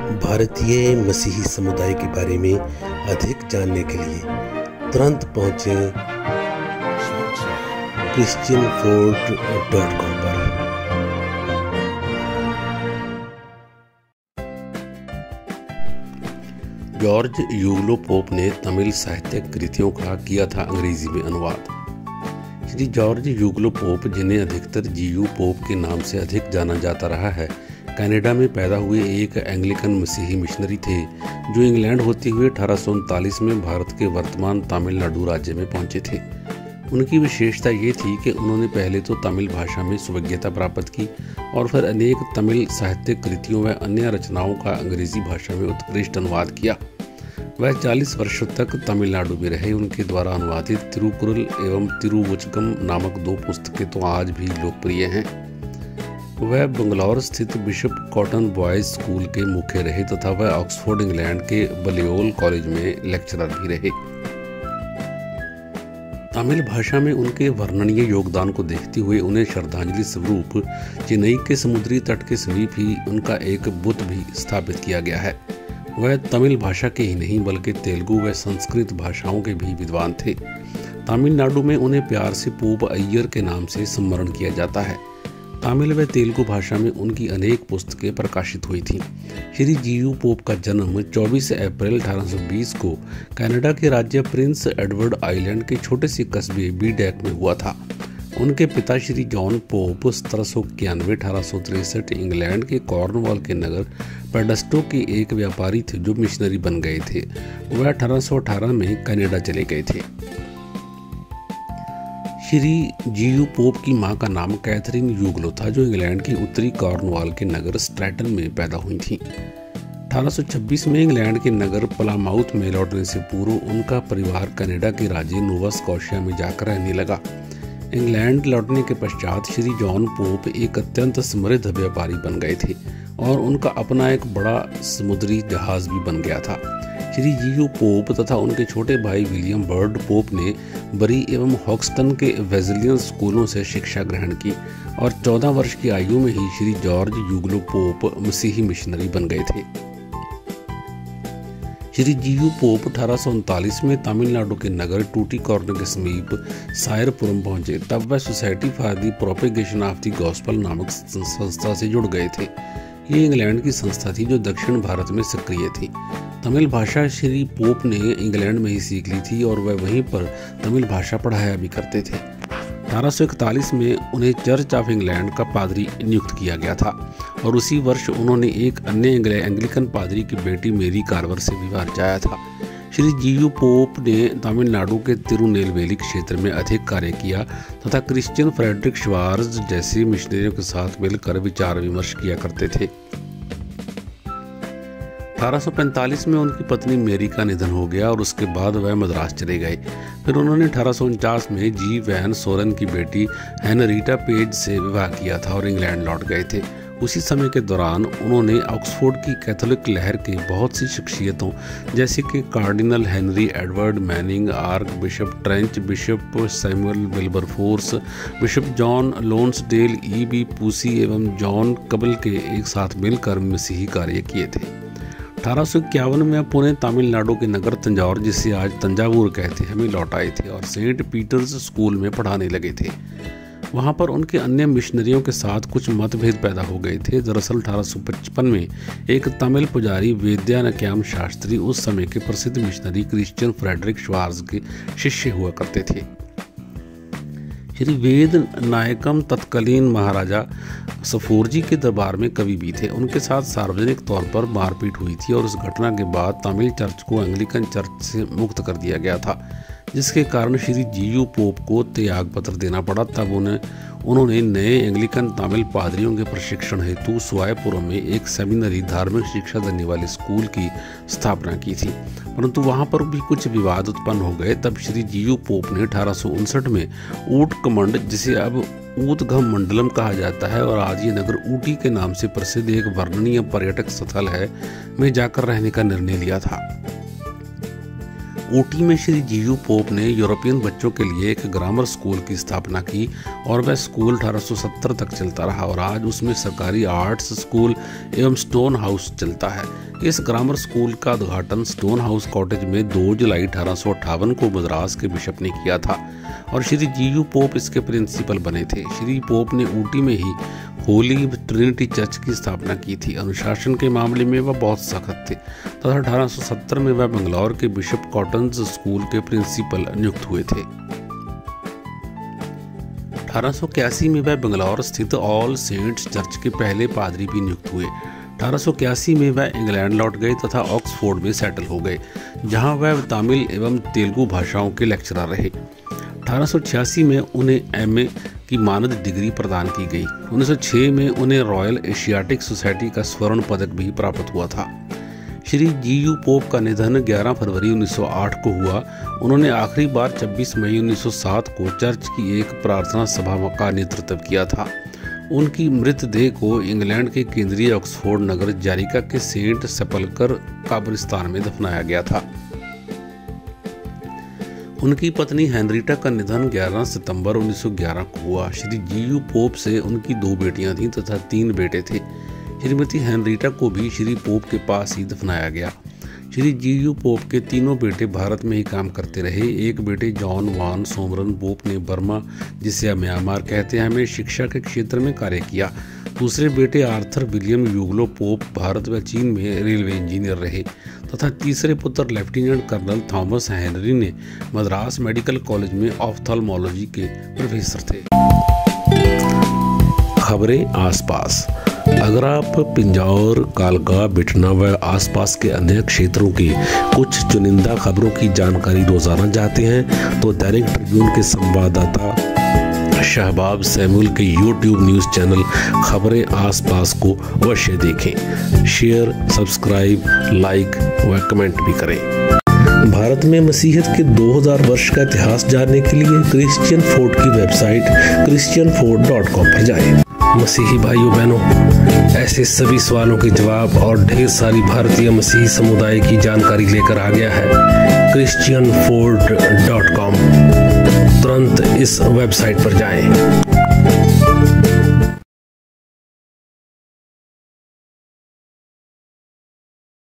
भारतीय मसीही समुदाय के बारे में अधिक जानने के लिए तुरंत पहुंचें christianfort.com पर। जॉर्ज यूगलो पोप ने तमिल साहित्यिक कृतियों का किया था अंग्रेजी में अनुवाद। श्री जॉर्ज यूगलो पोप, जिन्हें अधिकतर जीयू पोप के नाम से अधिक जाना जाता रहा है, कनाडा में पैदा हुए एक एंग्लिकन मसीही मिशनरी थे जो इंग्लैंड होते हुए 1839 में भारत के वर्तमान तमिलनाडु राज्य में पहुंचे थे। उनकी विशेषता ये थी कि उन्होंने पहले तो तमिल भाषा में सुविज्ञता प्राप्त की और फिर अनेक तमिल साहित्यिक कृतियों व अन्य रचनाओं का अंग्रेजी भाषा में उत्कृष्ट अनुवाद किया। वह 40 वर्षों तक तमिलनाडु में रहे। उनके द्वारा अनुवादित तिरुकुरल एवं तिरुवचकम नामक 2 पुस्तकें तो आज भी लोकप्रिय हैं। वह बंगलौर स्थित बिशप कॉटन बॉयज स्कूल के मुख्य रहे तथा वह ऑक्सफोर्ड इंग्लैंड के बलियोल कॉलेज में लेक्चरर भी रहे। तमिल भाषा में उनके वर्णनीय योगदान को देखते हुए उन्हें श्रद्धांजलि स्वरूप चेन्नई के समुद्री तट के समीप ही उनका एक बुत भी स्थापित किया गया है। वह तमिल भाषा के ही नहीं बल्कि तेलुगु व संस्कृत भाषाओं के भी विद्वान थे। तमिलनाडु में उन्हें प्यार से पोप अय्यर के नाम से सम्मानित किया जाता है। तमिल व तेलुगु भाषा में उनकी अनेक पुस्तकें प्रकाशित हुई थीं। श्री जीयू पोप का जन्म 24 अप्रैल 1820 को कनाडा के राज्य प्रिंस एडवर्ड आइलैंड के छोटे से कस्बे बीडेक में हुआ था। उनके पिता श्री जॉन पोप 1791-1863 इंग्लैंड के कॉर्नवॉल के नगर पेडस्टो के एक व्यापारी थे जो मिशनरी बन गए थे। वह 1818 में कनाडा चले गए थे। श्री जीयू पोप की मां का नाम कैथरीन यूगलो था, जो इंग्लैंड की उत्तरी कॉर्नवाल के नगर स्ट्रैटन में पैदा हुई थीं। 1826 में इंग्लैंड के नगर प्लामाउथ में लौटने से पूर्व उनका परिवार कनाडा के राज्य नोवा स्कॉशिया में जाकर रहने लगा। इंग्लैंड लौटने के पश्चात श्री जॉन पोप एक अत्यंत समृद्ध व्यापारी बन गए थे और उनका अपना एक बड़ा समुद्री जहाज भी बन गया था। श्री जीयू पोप तथा उनके छोटे भाई विलियम बर्ड पोप ने बरी एवं हॉक्सटन के वेजलियन स्कूलों से शिक्षा ग्रहण की और 14 वर्ष की आयु में ही श्री जॉर्ज यूगलो पोप मसीही मिशनरी बन गए थे। श्री जीयू पोप 1839 में तमिलनाडु के नगर टूटीकॉर्न के समीप सायरपुरम पहुंचे। तब वह society for the propagation of the gospel नामक संस्था से जुड़ गए थे। ये इंग्लैंड की संस्था थी जो दक्षिण भारत में सक्रिय थी। तमिल भाषा श्री पोप ने इंग्लैंड में ही सीख ली थी और वह वहीं पर तमिल भाषा पढ़ाया भी करते थे। 1841 में उन्हें चर्च ऑफ इंग्लैंड का पादरी नियुक्त किया गया था और उसी वर्ष उन्होंने एक अन्य एंग्लिकन पादरी की बेटी मेरी कार्वर से विवाह रचाया था। श्री जीयू पोप ने तमिलनाडु के तिरुनेलवेली क्षेत्र में अधिक कार्य किया तथा क्रिश्चियन फ्रेडरिक श्वार्ज जैसे मिशनरियों के साथ मिलकर विचार विमर्श किया करते थे। 1845 में उनकी पत्नी मेरी का निधन हो गया और उसके बाद वह मद्रास चले गए। फिर उन्होंने 1849 में जी वैन सोरन की बेटी हेनरीटा पेज से विवाह किया था और इंग्लैंड लौट गए थे। उसी समय के दौरान उन्होंने ऑक्सफोर्ड की कैथोलिक लहर के बहुत सी शख्सियतों जैसे कि cardinal Henry Edward Manning, archbishop Trench, bishop Samuel Wilberforce, bishop John Lonsdale, E B. Pusey एवं जॉन कबल के एक साथ मिलकर मसीही कार्य किए थे। 1851 में पुणे तमिलनाडु के नगर तंजौर, जिसे आज तंजावुर कहते हैं, में लौट आए थे और सेंट पीटर्स स्कूल में पढ़ाने लगे थे। वहाँ पर उनके अन्य मिशनरियों के साथ कुछ मतभेद पैदा हो गए थे। दरअसल 1855 में एक तमिल पुजारी वेद्यानक्याम शास्त्री उस समय के प्रसिद्ध मिशनरी क्रिश्चियन फ्रेडरिक श्वार्ज के शिष्य हुआ करते थे। श्री वेद नायकम तत्कालीन महाराजा सफोरजी के दरबार में कवि भी थे। उनके साथ सार्वजनिक तौर पर मारपीट हुई थी और उस घटना के बाद तमिल चर्च को एंग्लिकन चर्च से मुक्त कर दिया गया था, जिसके कारण श्री जीयू पोप को त्याग पत्र देना पड़ा। तब उन्होंने नए एंग्लिकन तमिल पादरियों के प्रशिक्षण हेतु सुवायपुरम में एक सेमिनरी धार्मिक शिक्षा देने वाले स्कूल की स्थापना की थी, परंतु वहां पर भी कुछ विवाद उत्पन्न हो गए। तब श्री जीयू पोप ने 1859 में ऊटकमंड, जिसे अब ऊतघम मंडलम कहा जाता है और आज ये नगर ऊटी के नाम से प्रसिद्ध एक वर्णनीय पर्यटक स्थल है, में जाकर रहने का निर्णय लिया था। ऊटी में श्री जीयू पोप ने यूरोपियन बच्चों के लिए एक ग्रामर स्कूल की स्थापना की और वह स्कूल 1870 तक चलता रहा और आज उसमें सरकारी आर्ट्स स्कूल एवं स्टोन हाउस चलता है। इस ग्रामर स्कूल का उद्घाटन स्टोन हाउस कॉटेज में 2 जुलाई 1858 को मद्रास के बिशप ने किया था और श्री जीयू पोप इसके प्रिंसिपल बने थे। श्री पोप ने ऊटी में ही होली ट्रिनिटी चर्च की स्थापना की थी। अनुशासन के मामले में वह बहुत सख्त थे तथा 1870 में वह बंगलौर के बिशप कॉटन्स स्कूल के प्रिंसिपल नियुक्त हुए थे। 1881 में वह बंगलौर स्थित ऑल सेंट्स चर्च के पहले पादरी भी नियुक्त हुए। 1881 में वह इंग्लैंड लौट गए तथा ऑक्सफोर्ड में सेटल हो गए, जहां वह तमिल एवं तेलुगु भाषाओं के लेक्चरर रहे। 1886 में उन्हें एमए की मानद डिग्री प्रदान की गई। 1906 में उन्हें रॉयल एशियाटिक सोसाइटी का स्वर्ण पदक भी प्राप्त हुआ था। श्री जीयू पोप का निधन 11 फरवरी 1908 को हुआ। उन्होंने आखिरी बार 26 मई 1907 को चर्च की एक प्रार्थना सभा का नेतृत्व किया था। उनकी मृतदेह को इंग्लैंड के केंद्रीय ऑक्सफोर्ड नगर जारिका के सेंट सेपल्कर कब्रिस्तान में दफनाया गया था। उनकी पत्नी हेनरीटा का निधन 11 सितंबर 1911 को हुआ। श्री जीयू पोप से उनकी 2 बेटियां थीं तथा 3 बेटे थे। श्रीमती हेनरीटा को भी श्री पोप के पास ही दफनाया गया। श्री जीयू पोप के 3 बेटे भारत में ही काम करते रहे। एक बेटे जॉन वान सोमरन पोप ने बर्मा, जिसे म्यांमार कहते हैं, में शिक्षा के क्षेत्र में कार्य किया। दूसरे बेटे Arthur William Uglow Pope Bharat व चीन में रेलवे इंजीनियर रहे तथा तीसरे पुत्र लेफ्टिनेंट कर्नल थॉमस हेनरी ने मद्रास मेडिकल कॉलेज में ऑफ्थल्मोलॉजी के प्रोफेसर थे। खबरें आसपास। अगर आप पिंजौर, कालका, बिटना व आसपास के अन्य क्षेत्रों की कुछ चुनिंदा खबरों की जानकारी रोजाना चाहते हैं तो दैनिक ट्रिब्यून के संवाददाता शहबाब सैमुल के YouTube न्यूज़ चैनल खबरें आसपास को अवश्य देखें। शेयर, सब्सक्राइब, लाइक व कमेंट भी करें। भारत में मसीहत के 2000 वर्ष का इतिहास जानने के लिए क्रिश्चियन फोर्ड की वेबसाइट christianford.com पर जाएं। मसीही भाइयों बहनों, ऐसे सभी सवालों के जवाब और ढेर सारी भारतीय मसीही समुदाय की जानकारी लेकर आ गया है christianford.com। तुरंत इस वेबसाइट पर जाएं।